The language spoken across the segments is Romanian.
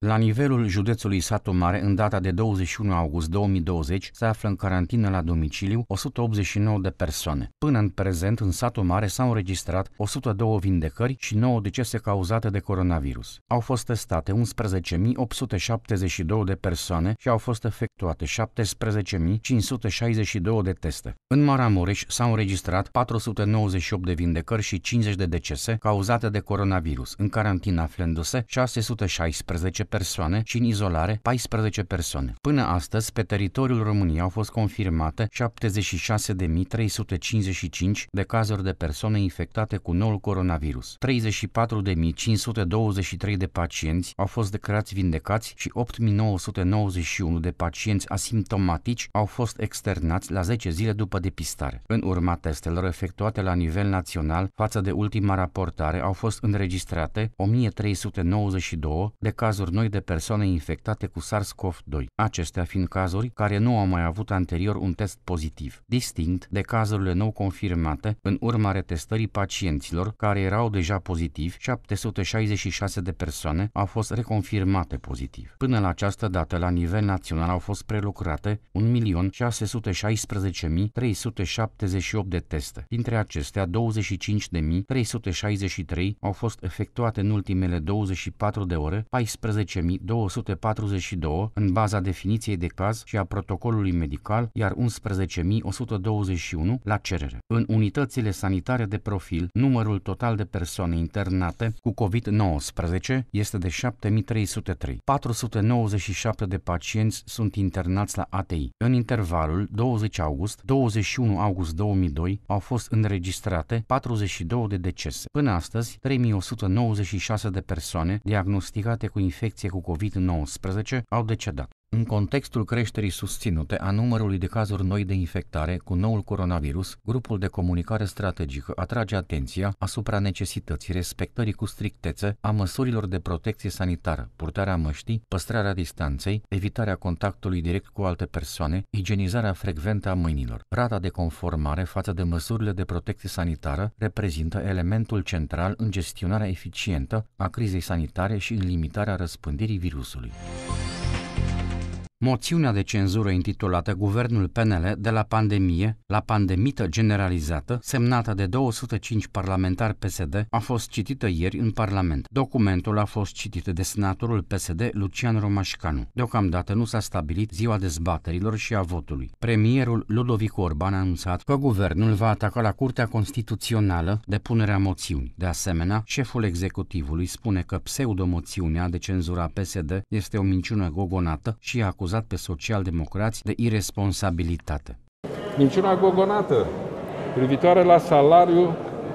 La nivelul județului Satu Mare, în data de 21 august 2020, se află în carantină la domiciliu 189 de persoane. Până în prezent, în Satu Mare s-au înregistrat 102 vindecări și 9 decese cauzate de coronavirus. Au fost testate 11.872 de persoane și au fost efectuate 17.562 de teste. În Maramureș s-au înregistrat 498 de vindecări și 50 de decese cauzate de coronavirus, în carantină aflându-se 616 persoane și în izolare 14 persoane. Până astăzi, pe teritoriul României au fost confirmate 76.355 de cazuri de persoane infectate cu noul coronavirus. 34.523 de pacienți au fost declarați vindecați și 8.991 de pacienți asimptomatici au fost externați la 10 zile după depistare. În urma testelor efectuate la nivel național, față de ultima raportare, au fost înregistrate 1.392 de cazuri noi de persoane infectate cu SARS-CoV-2, acestea fiind cazuri care nu au mai avut anterior un test pozitiv, distinct de cazurile nou confirmate în urma retestării pacienților care erau deja pozitivi. 766 de persoane au fost reconfirmate pozitiv. Până la această dată, la nivel național au fost prelucrate 1.616.378 de teste. Dintre acestea, 25.363 au fost efectuate în ultimele 24 de ore, 14.242 în baza definiției de caz și a protocolului medical, iar 11.121 la cerere. În unitățile sanitare de profil, numărul total de persoane internate cu COVID-19 este de 7.303. 497 de pacienți sunt internați la ATI. În intervalul 20 august-21 august 2002 au fost înregistrate 42 de decese. Până astăzi, 3.196 de persoane diagnosticate cu infecție cu COVID-19 au decedat. În contextul creșterii susținute a numărului de cazuri noi de infectare cu noul coronavirus, grupul de comunicare strategică atrage atenția asupra necesității respectării cu strictețe a măsurilor de protecție sanitară, purtarea măștii, păstrarea distanței, evitarea contactului direct cu alte persoane, igienizarea frecventă a mâinilor. Rata de conformare față de măsurile de protecție sanitară reprezintă elementul central în gestionarea eficientă a crizei sanitare și în limitarea răspândirii virusului. Moțiunea de cenzură intitulată Guvernul PNL de la pandemie la pandemită generalizată, semnată de 205 parlamentari PSD, a fost citită ieri în Parlament. Documentul a fost citit de senatorul PSD Lucian Romașcanu. Deocamdată nu s-a stabilit ziua dezbaterilor și a votului. Premierul Ludovic Orban a anunțat că guvernul va ataca la Curtea Constituțională depunerea moțiunii. De asemenea, șeful executivului spune că pseudomoțiunea de cenzură a PSD este o minciună gogonată și a acuzat pe socialdemocrați de iresponsabilitate. Minciuna gogonată privitoare la salariul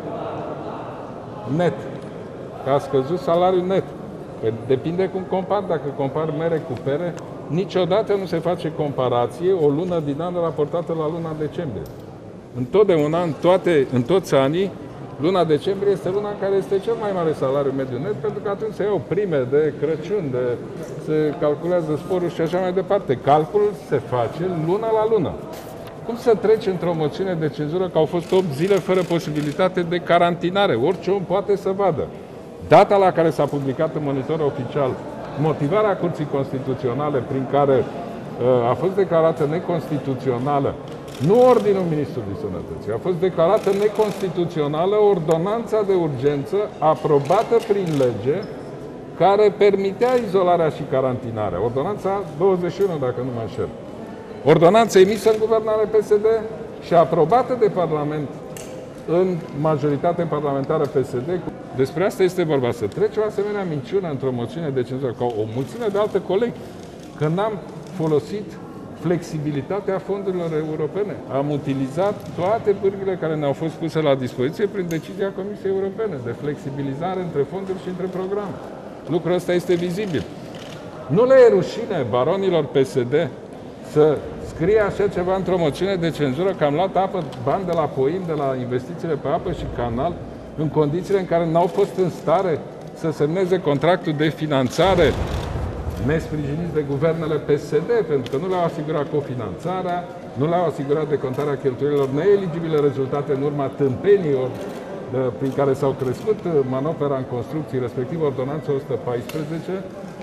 net. Că a scăzut salariul net. Păi depinde cum compari. Dacă compari mere cu pere, niciodată nu se face comparație o lună din an raportată la luna decembrie. Întotdeauna, în toți anii, luna decembrie este luna în care este cel mai mare salariu mediu net, pentru că atunci se iau prime de Crăciun, se calculează sporul și așa mai departe. Calculul se face luna la lună. Cum să treci într-o moțiune de cenzură că au fost 8 zile fără posibilitate de carantinare? Orice om poate să vadă. Data la care s-a publicat în monitor oficial motivarea Curții Constituționale prin care a fost declarată neconstituțională nu ordinul Ministrului Sănătății, a fost declarată neconstituțională ordonanța de urgență aprobată prin lege care permitea izolarea și carantinarea. Ordonanța 21, dacă nu mă înșel. Ordonanța emisă în guvernare PSD și aprobată de Parlament în majoritate parlamentară PSD. Despre asta este vorba, să trece o asemenea minciună într-o moțiune de cenzură, ca o mulțime de alte colegi, că n-am folosit flexibilitatea fondurilor europene. Am utilizat toate pârghile care ne-au fost puse la dispoziție prin decizia Comisiei Europene de flexibilizare între fonduri și între programe. Lucrul ăsta este vizibil. Nu le e rușine baronilor PSD să scrie așa ceva într-o moțiune de cenzură că am luat bani de la POIM, de la investițiile pe apă și canal, în condițiile în care n-au fost în stare să semneze contractul de finanțare nesprijiniți de guvernele PSD, pentru că nu le-au asigurat cofinanțarea, nu le-au asigurat decontarea cheltuielilor neeligibile rezultate în urma tâmpenilor prin care s-au crescut manopera în construcții, respectiv ordonanța 114,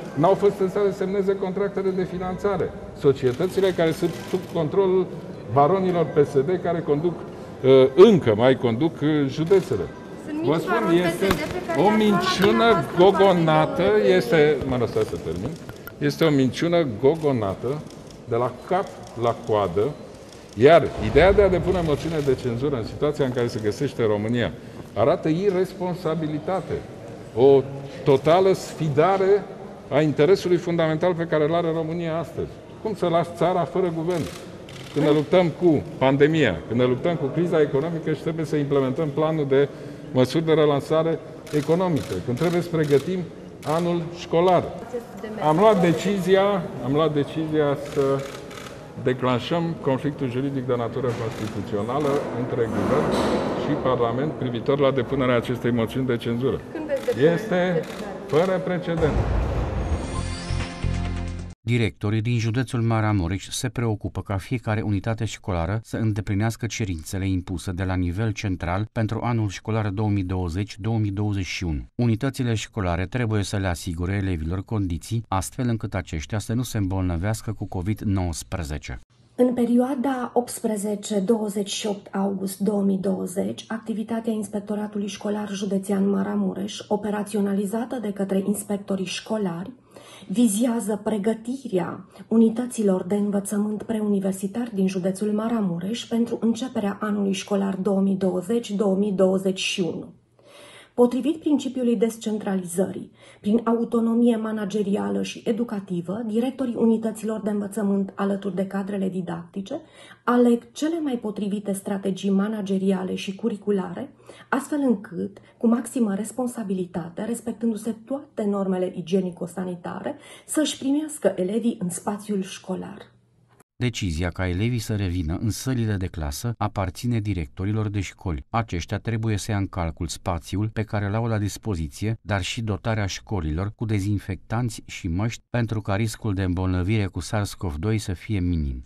n-au fost în stare să semneze contractele de finanțare. Societățile care sunt sub controlul baronilor PSD care conduc, încă mai conduc județele. Vă spun, este o minciună gogonată, este o minciună gogonată de la cap la coadă, iar ideea de a depune moțiune de cenzură în situația în care se găsește România arată irresponsabilitate, o totală sfidare a interesului fundamental pe care îl are România astăzi. Cum să lași țara fără guvern? Când ne luptăm cu pandemia, când ne luptăm cu criza economică și trebuie să implementăm planul de măsuri de relansare economică, când trebuie să pregătim anul școlar. Am luat decizia să declanșăm conflictul juridic de natură constituțională între Guvern și Parlament privitor la depunerea acestei moțiuni de cenzură. Este fără precedent. Directorii din județul Maramureș se preocupă ca fiecare unitate școlară să îndeplinească cerințele impuse de la nivel central pentru anul școlar 2020-2021. Unitățile școlare trebuie să le asigure elevilor condiții astfel încât aceștia să nu se îmbolnăvească cu COVID-19. În perioada 18-28 august 2020, activitatea Inspectoratului Școlar Județean Maramureș, operaționalizată de către inspectorii școlari, vizează pregătirea unităților de învățământ preuniversitar din județul Maramureș pentru începerea anului școlar 2020-2021. Potrivit principiului descentralizării, prin autonomie managerială și educativă, directorii unităților de învățământ alături de cadrele didactice aleg cele mai potrivite strategii manageriale și curriculare, astfel încât, cu maximă responsabilitate, respectându-se toate normele igienico-sanitare, să-și primească elevii în spațiul școlar. Decizia ca elevii să revină în sălile de clasă aparține directorilor de școli. Aceștia trebuie să ia în calcul spațiul pe care l-au la dispoziție, dar și dotarea școlilor cu dezinfectanți și măști pentru ca riscul de îmbolnăvire cu SARS-CoV-2 să fie minim.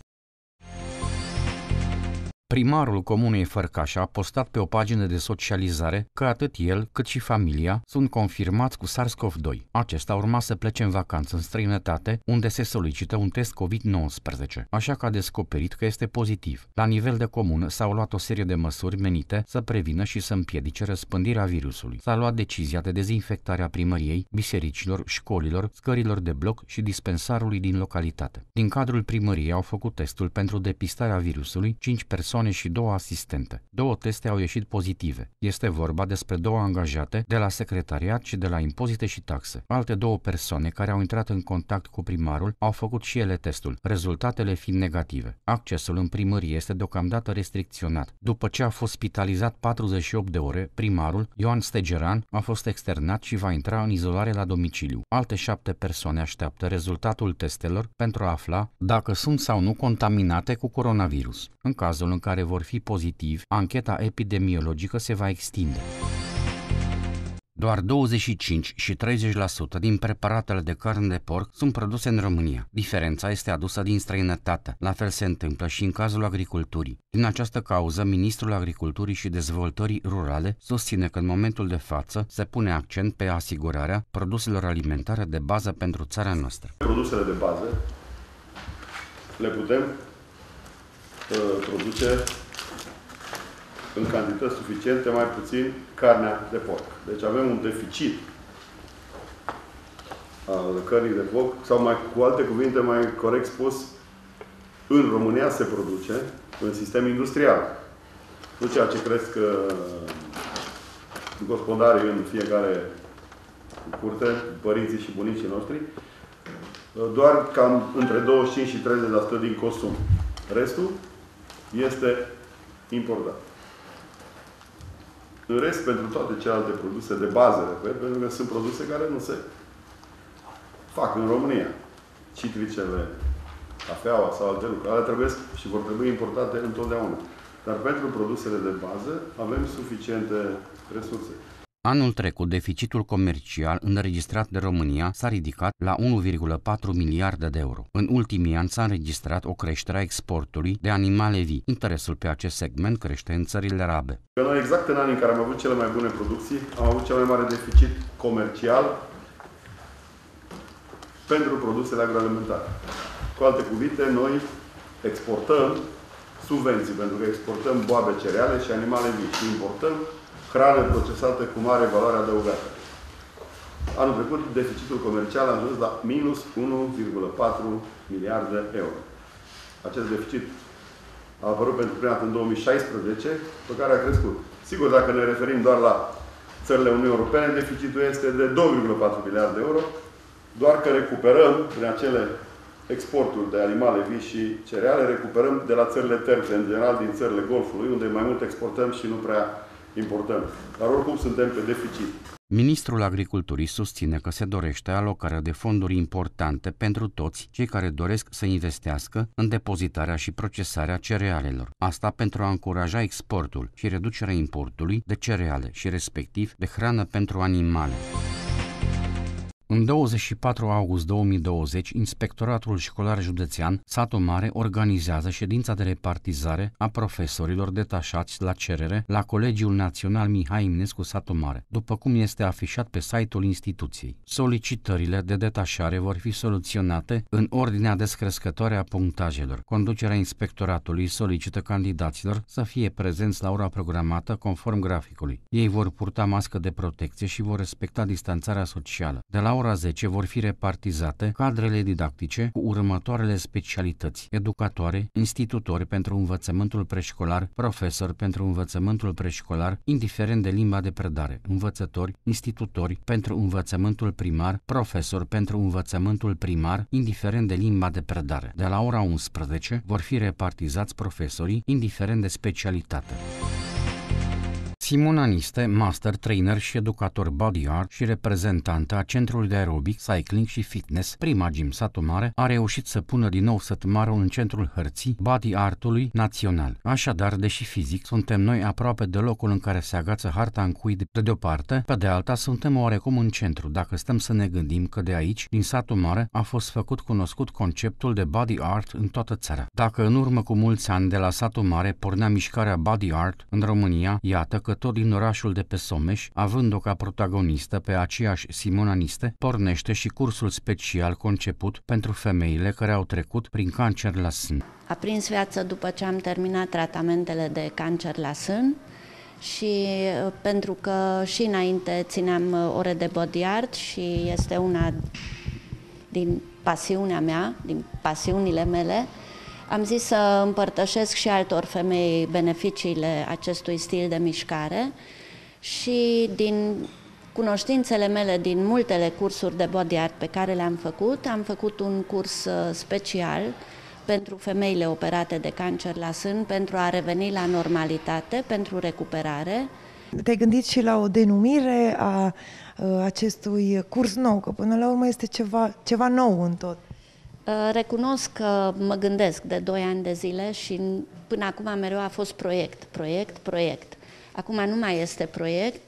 Primarul comunei Fărcașa a postat pe o pagină de socializare că atât el cât și familia sunt confirmați cu SARS-CoV-2. Acesta urma să plece în vacanță în străinătate, unde se solicită un test COVID-19, așa că a descoperit că este pozitiv. La nivel de comună s-au luat o serie de măsuri menite să prevină și să împiedice răspândirea virusului. S-a luat decizia de dezinfectare a primăriei, bisericilor, școlilor, scărilor de bloc și dispensarului din localitate. Din cadrul primăriei au făcut testul pentru depistarea virusului 5 persoane și 2 asistente. 2 teste au ieșit pozitive. Este vorba despre 2 angajate de la secretariat și de la impozite și taxe. Alte 2 persoane care au intrat în contact cu primarul au făcut și ele testul, rezultatele fiind negative. Accesul în primărie este deocamdată restricționat. După ce a fost spitalizat 48 de ore, primarul, Ioan Stegeran, a fost externat și va intra în izolare la domiciliu. Alte 7 persoane așteaptă rezultatul testelor pentru a afla dacă sunt sau nu contaminate cu coronavirus. În cazul în care vor fi pozitivi, ancheta epidemiologică se va extinde. Doar 25 și 30% din preparatele de carne de porc sunt produse în România. Diferența este adusă din străinătate. La fel se întâmplă și în cazul agriculturii. Din această cauză, Ministrul Agriculturii și Dezvoltării Rurale susține că în momentul de față se pune accent pe asigurarea produselor alimentare de bază pentru țara noastră. Produsele de bază le putem produce în cantități suficiente, mai puțin carnea de porc. Deci avem un deficit al cărnii de porc, sau cu alte cuvinte, mai corect spus, în România se produce în sistem industrial. Nu ceea ce cresc gospodarii în fiecare curte, părinții și bunicii noștri, doar cam între 25 și 30% din consum. Restul este importat. În rest, pentru toate celelalte produse de bază, repet, pentru că sunt produse care nu se fac în România. Citricele, cafeaua sau alte lucruri. Ale trebuie și vor trebui importate întotdeauna. Dar pentru produsele de bază avem suficiente resurse. Anul trecut, deficitul comercial înregistrat de România s-a ridicat la 1,4 miliarde de euro. În ultimii ani s-a înregistrat o creștere a exportului de animale vii. Interesul pe acest segment crește în țările arabe. Noi, exact în anii în care am avut cele mai bune producții, am avut cel mai mare deficit comercial pentru produsele agroalimentare. Cu alte cuvinte, noi exportăm subvenții, pentru că exportăm boabe, cereale și animale vii și importăm hrană procesată cu mare valoare adăugată. Anul trecut, deficitul comercial a ajuns la minus 1,4 miliarde euro. Acest deficit a apărut pentru prima dată în 2016, pe care a crescut. Sigur, dacă ne referim doar la țările Uniunii Europene, deficitul este de 2,4 miliarde euro, doar că recuperăm, prin acele exporturi de animale vii și cereale, recuperăm de la țările terțe, în general din țările Golfului, unde mai mult exportăm și nu prea importăm. Dar oricum suntem pe deficit. Ministrul Agriculturii susține că se dorește alocarea de fonduri importante pentru toți cei care doresc să investească în depozitarea și procesarea cerealelor. Asta pentru a încuraja exportul și reducerea importului de cereale și respectiv de hrană pentru animale. În 24 august 2020, Inspectoratul Școlar Județean Satu Mare organizează ședința de repartizare a profesorilor detașați la cerere la Colegiul Național Mihai Eminescu Satu Mare, după cum este afișat pe site-ul instituției. Solicitările de detașare vor fi soluționate în ordinea descrescătoare a punctajelor. Conducerea inspectoratului solicită candidaților să fie prezenți la ora programată conform graficului. Ei vor purta mască de protecție și vor respecta distanțarea socială. De la ora 10 vor fi repartizate cadrele didactice cu următoarele specialități: educatoare, institutori pentru învățământul preșcolar, profesori pentru învățământul preșcolar, indiferent de limba de predare, învățători, institutori pentru învățământul primar, profesori pentru învățământul primar, indiferent de limba de predare. De la ora 11 vor fi repartizați profesorii, indiferent de specialitate. Simona Niste, master trainer și educator body art și reprezentantă a Centrului de Aerobic, Cycling și Fitness, Prima Gym Satu Mare, a reușit să pună din nou sătumarul în centrul hărții body art-ului național. Așadar, deși fizic suntem noi aproape de locul în care se agață harta în cui de o parte, pe de alta suntem oarecum în centru, dacă stăm să ne gândim că de aici, din Satu Mare, a fost făcut cunoscut conceptul de body art în toată țara. Dacă în urmă cu mulți ani de la Satu Mare pornea mișcarea body art în România, iată că tot din orașul de pe Someș, având-o ca protagonistă pe aceeași Simona Niste, pornește și cursul special conceput pentru femeile care au trecut prin cancer la sân. A prins viață după ce am terminat tratamentele de cancer la sân și pentru că și înainte țineam ore de body art și este una din pasiunea mea, din pasiunile mele, am zis să împărtășesc și altor femei beneficiile acestui stil de mișcare și din cunoștințele mele din multele cursuri de body art pe care le-am făcut, am făcut un curs special pentru femeile operate de cancer la sân, pentru a reveni la normalitate, pentru recuperare. Te-ai gândit și la o denumire a acestui curs nou, că până la urmă este ceva nou în tot. Recunosc că mă gândesc de 2 ani de zile și până acum mereu a fost proiect. Acum nu mai este proiect,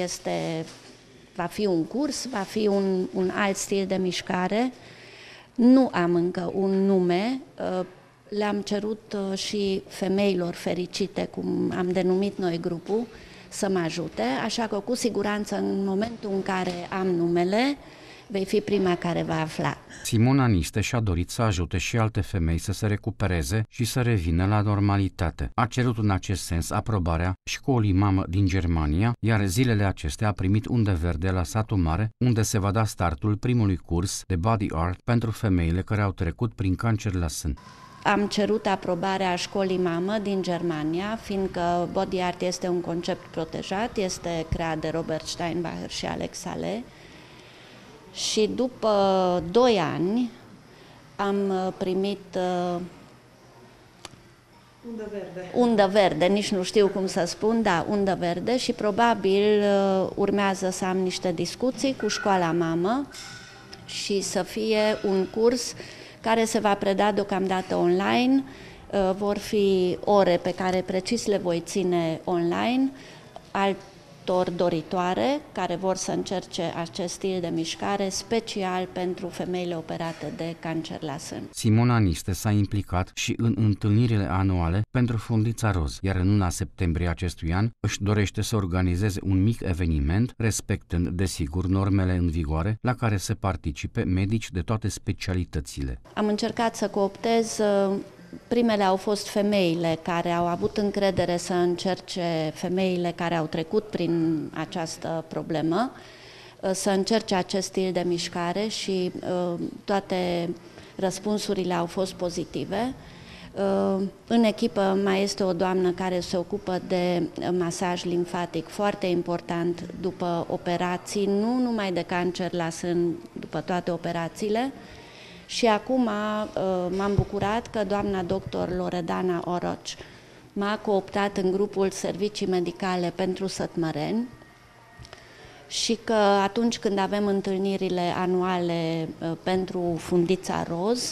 va fi un curs, va fi un alt stil de mișcare. Nu am încă un nume, le-am cerut și femeilor fericite, cum am denumit noi grupul, să mă ajute, așa că cu siguranță în momentul în care am numele, vei fi prima care va afla. Simona Niste și-a dorit să ajute și alte femei să se recupereze și să revină la normalitate. A cerut în acest sens aprobarea școlii mamă din Germania, iar zilele acestea a primit undă verde la Satu Mare, unde se va da startul primului curs de body art pentru femeile care au trecut prin cancer la sân. Am cerut aprobarea școlii mamă din Germania, fiindcă body art este un concept protejat, este creat de Robert Steinbacher și Alex Saleh. Și după 2 ani am primit undă verde, nici nu știu cum să spun, da, undă verde și probabil urmează să am niște discuții cu școala mamă și să fie un curs care se va preda deocamdată online, vor fi ore pe care precis le voi ține online, doctori doritoare care vor să încerce acest stil de mișcare special pentru femeile operate de cancer la sân. Simona Niste s-a implicat și în întâlnirile anuale pentru Fundița Roz, iar în luna septembrie acestui an își dorește să organizeze un mic eveniment, respectând, desigur, normele în vigoare, la care să participe medici de toate specialitățile. Am încercat să cooptez. Primele au fost femeile care au avut încredere să încerce, femeile care au trecut prin această problemă, să încerce acest stil de mișcare și toate răspunsurile au fost pozitive. În echipă mai este o doamnă care se ocupă de masaj limfatic foarte important după operații, nu numai de cancer la sân, după toate operațiile. Și acum m-am bucurat că doamna doctor Loredana Oroci m-a cooptat în grupul servicii medicale pentru sătmăreni și că atunci când avem întâlnirile anuale pentru Fundița Roz,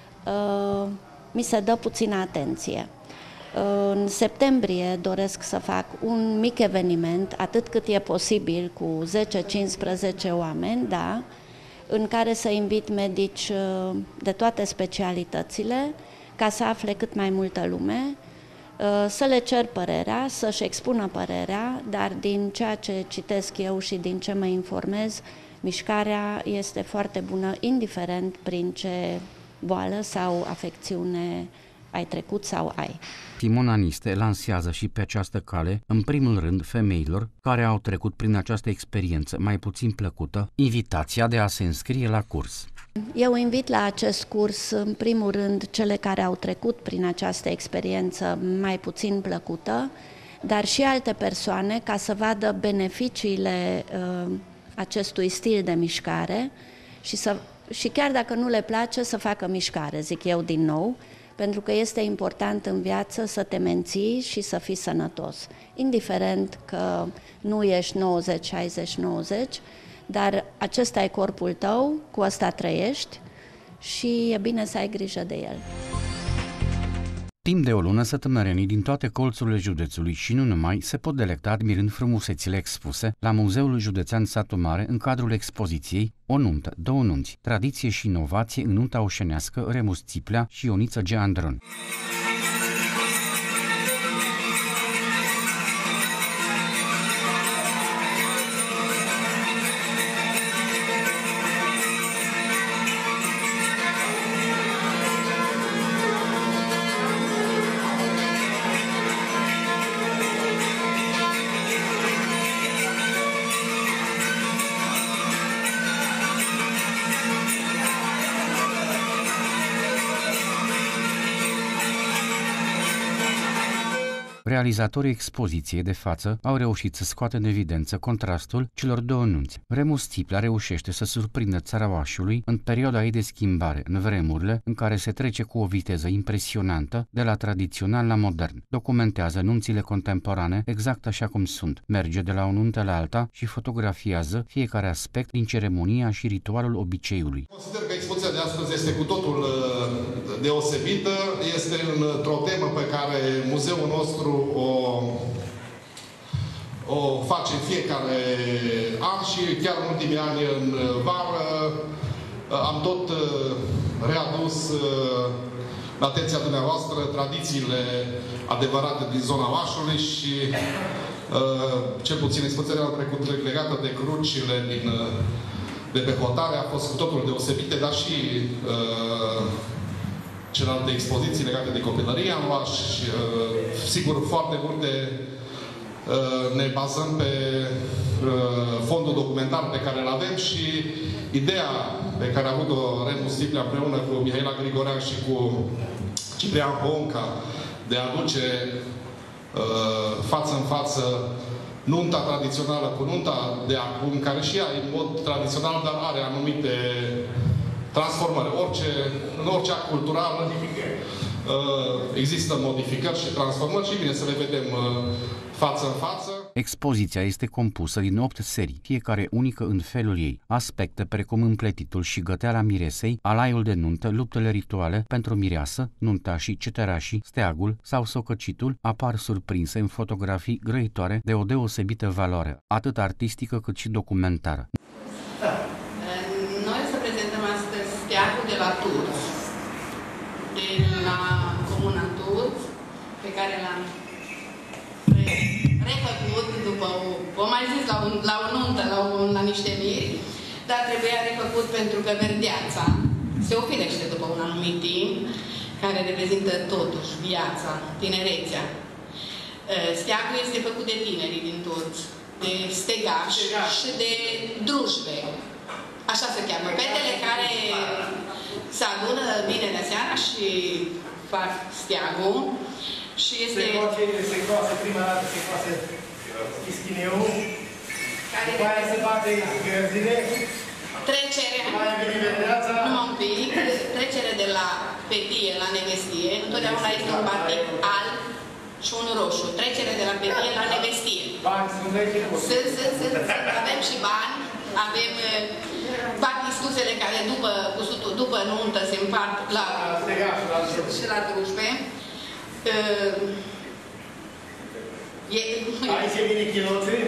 mi se dă puțină atenție. În septembrie doresc să fac un mic eveniment, atât cât e posibil, cu 10-15 oameni, da, în care să invit medici de toate specialitățile, ca să afle cât mai multă lume, să le cer părerea, să-și expună părerea, dar din ceea ce citesc eu și din ce mă informez, mișcarea este foarte bună, indiferent prin ce boală sau afecțiune ai trecut sau ai. Simona Niste lansează și pe această cale, în primul rând, femeilor care au trecut prin această experiență mai puțin plăcută, invitația de a se înscrie la curs. Eu invit la acest curs, în primul rând, cele care au trecut prin această experiență mai puțin plăcută, dar și alte persoane, ca să vadă beneficiile acestui stil de mișcare și chiar dacă nu le place, să facă mișcare, zic eu din nou, pentru că este important în viață să te menții și să fii sănătos. Indiferent că nu ești 90, 60, 90, dar acesta e corpul tău, cu ăsta trăiești și e bine să ai grijă de el. Timp de o lună, sătămărenii din toate colțurile județului și nu numai se pot delecta admirând frumusețile expuse la Muzeul Județean Satu Mare în cadrul expoziției O nuntă, două nunți, tradiție și inovație în nunta oșenească Remus Țiplea și Ioniță G. Andron. Realizatorii expoziției de față au reușit să scoată în evidență contrastul celor două nunți. Remus Țiplea reușește să surprindă țarașului în perioada ei de schimbare, în vremurile în care se trece cu o viteză impresionantă de la tradițional la modern. Documentează nunțile contemporane exact așa cum sunt, merge de la o nuntă la alta și fotografiază fiecare aspect din ceremonia și ritualul obiceiului. Consider că expoziția de astăzi este cu totul deosebită, este într-o temă pe care muzeul nostru o face în fiecare an și chiar în ultimii ani în vară am tot readus în atenția dumneavoastră tradițiile adevărate din zona Vașului și cel puțin expoziția a trecut legată de crucile de pe hotare a fost cu totul deosebite, dar și celelalte expoziții legate de copilărie în Vaș și sigur foarte multe ne bazăm pe fondul documentar pe care îl avem și ideea pe care a avut-o Remus Țiplea împreună cu Mihaela Grigorean și cu Ciprian Bonca de a aduce față în față nunta tradițională cu nunta de acum, care și ea e în mod tradițional, dar are anumite transformări. În orice act cultural există modificări și transformări și bine să le vedem față în față. Expoziția este compusă din 8 serii, fiecare unică în felul ei. Aspecte precum împletitul și găteala miresei, alaiul de nuntă, luptele rituale pentru mireasă, nuntașii, ceterașii, steagul sau socăcitul apar surprinse în fotografii grăitoare de o deosebită valoare, atât artistică cât și documentară. Noi o să prezentăm astăzi steagul de la Turți, de la Comuna Turți, pe care l-am refăcut după o mai zis la o nuntă, la niște miri, dar trebuia refăcut pentru că verdeața se ofilește după un anumit timp, care reprezintă totuși viața, tinerețea. Steagul este făcut de tinerii din Turți, de stegași și de drujbe. Așa se cheamă. Fetele care se adună vinerea seara și fac steagul. Și este... Se coase prima dată, se coase ischineu, după aia se bate gărzile, trecerea, numai un pic, trecerea de la petie la nevestie, întotdeauna este un batic alb și un roșu. Trecerea de la petie la nevestie. Bani sunt vechi? Sunt. Avem și bani, avem baptistusele care după nuntă se împart și la drujbe. Aici vine chiloții?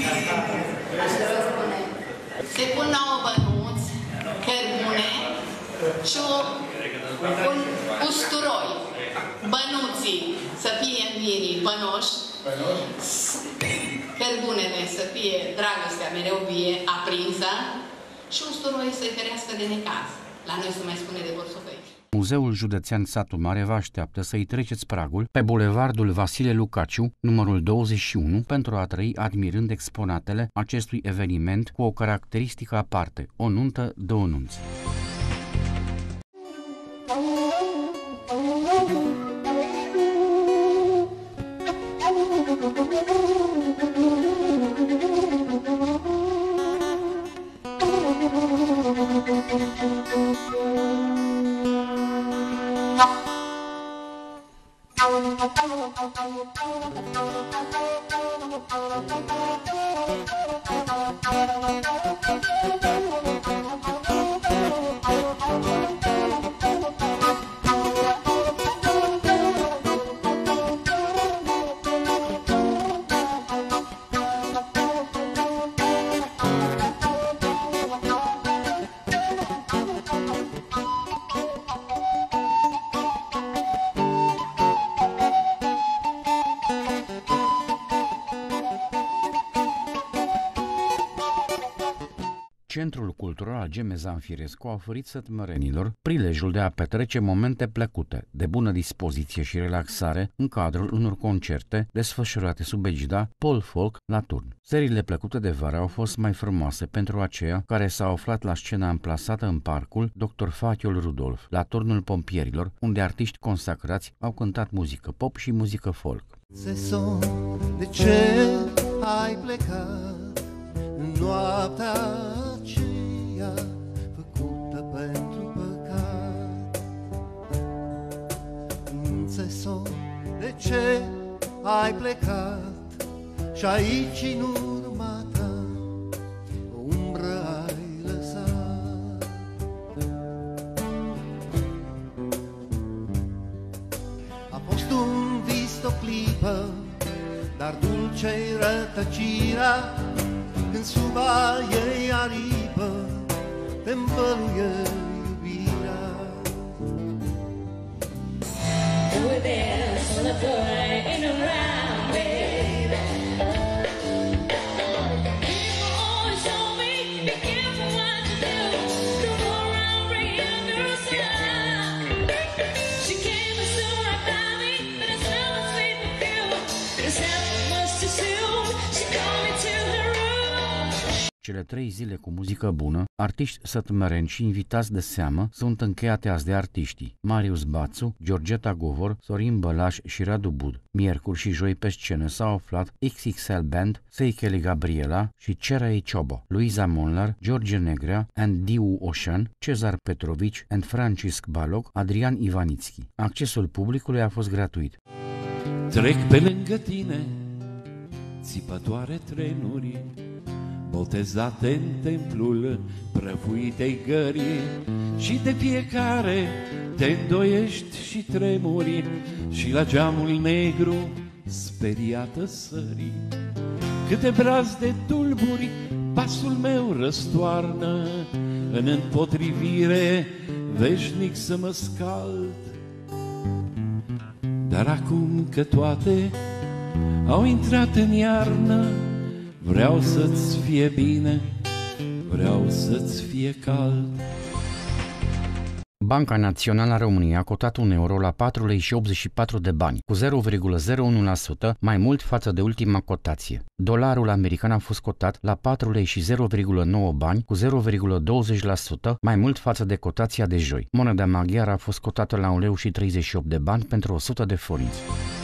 Se pun 9 bănuți, cărbune și un usturoi. Bănuții să fie învirii bănoși, cărbunele să fie dragostea mereu vie, aprinsă și usturoi să-i ferească de necaz. La noi se mai spune de borsofăi. Muzeul Județean Satu Mare vă așteaptă să-i treceți pragul pe bulevardul Vasile Lucaciu, numărul 21, pentru a trăi admirând exponatele acestui eveniment cu o caracteristică aparte, o nuntă, două nunți. Centrul Cultural Gemezan Firescu a oferit sătmărenilor prilejul de a petrece momente plăcute, de bună dispoziție și relaxare în cadrul unor concerte desfășurate sub egida Pol Folk la Turn. Seriile plăcute de vară au fost mai frumoase pentru aceia care s-au aflat la scena amplasată în parcul Dr. Fatiol Rudolf, la Turnul Pompierilor, unde artiști consacrați au cântat muzică pop și muzică folk. De ce ai plecat în noaptea aceea făcută pentru păcat? De ce ai plecat și aici în urma ta o umbră ai lăsat? A fost un vis, o clipă, dar dulce-i rătăcirea când sub a ei aripă te învăluie iubirea. With this on the floor ain't around, baby. People always told me, be careful what you do. Don't go around bringing a girl down. She came and stood right by me, but I smelled a sweet perfume. This happened much too soon. She called me to her room. Cele 3 zile cu muzică bună, artiști sătmăreni și invitați de seamă sunt încheiate azi de artiștii Marius Bațu, Georgeta Govor, Sorin Bălaș și Radu Bud. Miercuri și joi pe scenă s-au aflat XXL Band, Seikeli Gabriela și Cerai Ciobo, Luiza Monlar, George Negrea, and Diu Ocean, Cezar Petrovici and Francisc Balog, Adrian Ivanitski. Accesul publicului a fost gratuit. Trec pe lângă tine țipătoare trenuri, botezate în templul prăfuitei gării, și de fiecare te îndoiești și tremuri, și la geamul negru speriată sării. Câte brazde tulburi pasul meu răstoarnă, în împotrivire veșnic să mă scald. Dar acum că toate au intrat în iarnă, vreau să-ți fie bine, vreau să-ți fie cald. Banca Națională a României a cotat un euro la 4 lei și 84 de bani, cu 0,01% mai mult față de ultima cotație. Dolarul american a fost cotat la 4 lei și 0,9 bani, cu 0,20% mai mult față de cotația de joi. Moneda maghiară a fost cotată la 1 leu și 38 de bani pentru 100 de forinți.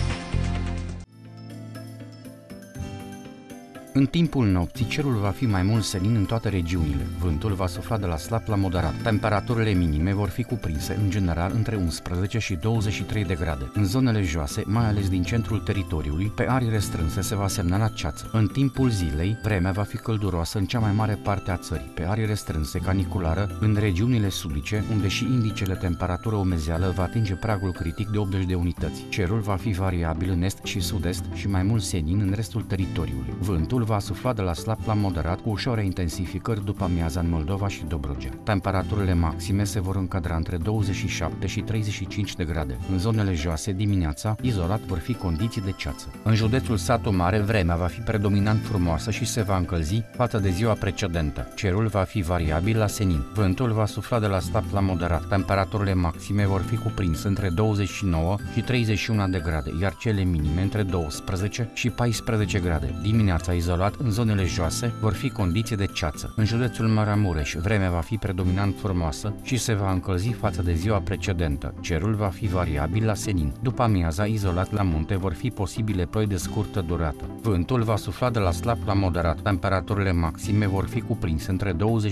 În timpul nopții, cerul va fi mai mult senin în toate regiunile. Vântul va sufla de la slab la moderat. Temperaturile minime vor fi cuprinse, în general, între 11 și 23 de grade. În zonele joase, mai ales din centrul teritoriului, pe arii restrânse se va semnala ceață. În timpul zilei, vremea va fi călduroasă în cea mai mare parte a țării. Pe arii restrânse, caniculară, în regiunile sudice, unde și indicele temperatură umezeală va atinge pragul critic de 80 de unități. Cerul va fi variabil în est și sud-est și mai mult senin în restul teritoriului. Vântul va sufla de la slab la moderat, cu ușoare intensificări după amiaza în Moldova și Dobrogea. Temperaturile maxime se vor încadra între 27 și 35 de grade. În zonele joase, dimineața, izolat vor fi condiții de ceață. În județul Satu Mare, vremea va fi predominant frumoasă și se va încălzi față de ziua precedentă. Cerul va fi variabil la senin. Vântul va sufla de la slab la moderat. Temperaturile maxime vor fi cuprinse între 29 și 31 de grade, iar cele minime între 12 și 14 grade. Dimineața, izolat în zonele joase, vor fi condiții de ceață. În județul Maramureș, vremea va fi predominant frumoasă și se va încălzi față de ziua precedentă. Cerul va fi variabil la senin. După amiaza, izolat la munte, vor fi posibile ploi de scurtă durată. Vântul va sufla de la slab la moderat. Temperaturile maxime vor fi cuprinse între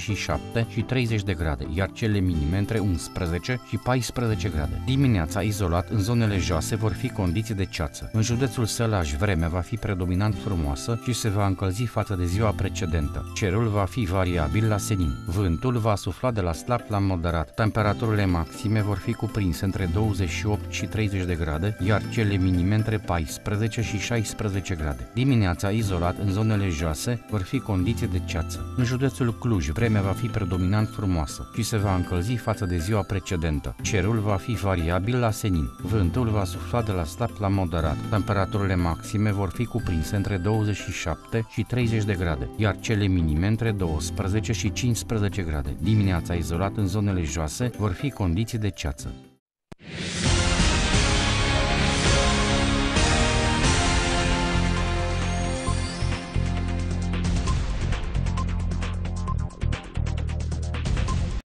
27 și 30 de grade, iar cele minime între 11 și 14 grade. Dimineața, izolat în zonele joase, vor fi condiții de ceață. În județul Sălaj, vremea va fi predominant frumoasă și se va încălzi față de ziua precedentă. Cerul va fi variabil la senin. Vântul va sufla de la slab la moderat. Temperaturile maxime vor fi cuprinse între 28 și 30 de grade, iar cele minime între 14 și 16 grade. Dimineața, izolat în zonele joase, vor fi condiții de ceață. În județul Cluj, vremea va fi predominant frumoasă și se va încălzi față de ziua precedentă. Cerul va fi variabil la senin. Vântul va sufla de la slab la moderat. Temperaturile maxime vor fi cuprinse între 27 și 30 de grade, iar cele minime între 12 și 15 grade. Dimineața, izolat în zonele joase, vor fi condiții de ceață.